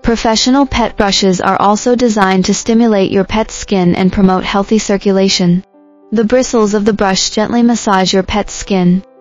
Professional pet brushes are also designed to stimulate your pet's skin and promote healthy circulation. The bristles of the brush gently massage your pet's skin,